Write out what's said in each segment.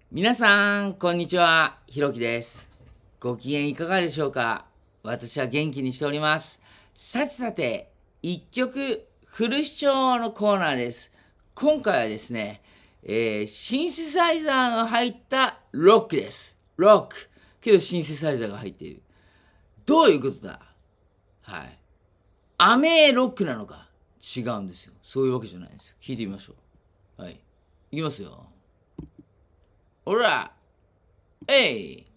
皆さん、こんにちは。ひろきです。ご機嫌いかがでしょうか？私は元気にしております。さてさて、一曲フル視聴のコーナーです。今回はですね、シンセサイザーが入ったロックです。ロック。けどシンセサイザーが入っている。どういうことだ？はい。アメーロックなのか？違うんですよ。そういうわけじゃないんですよ。聞いてみましょう。はい。いきますよ。ほら、えい。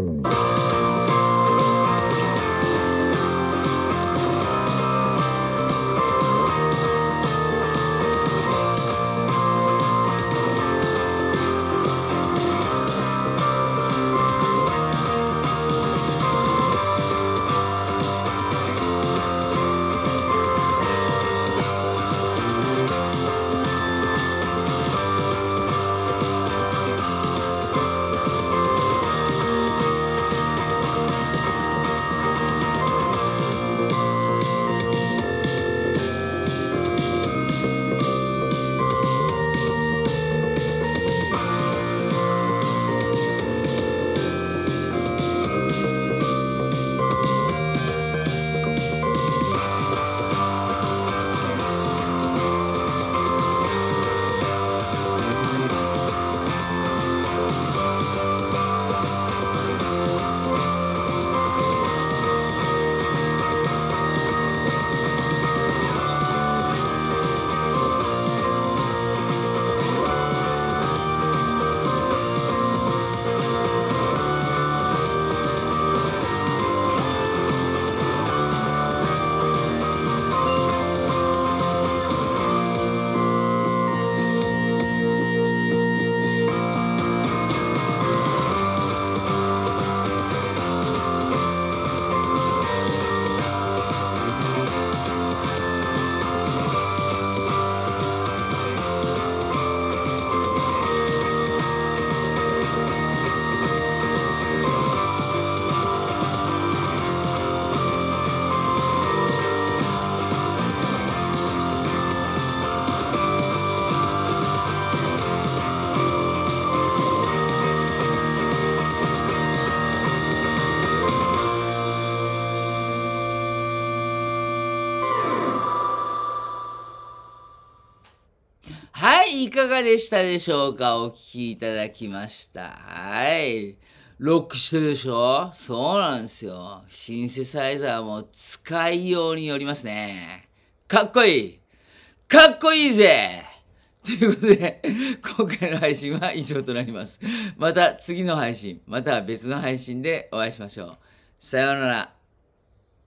はい、いかがでしたでしょうか？お聞きいただきました。はい。ロックしてるでしょ？そうなんですよ。シンセサイザーも使いようによりますね。かっこいい！かっこいいぜ！ということで、今回の配信は以上となります。また次の配信、または別の配信でお会いしましょう。さようなら。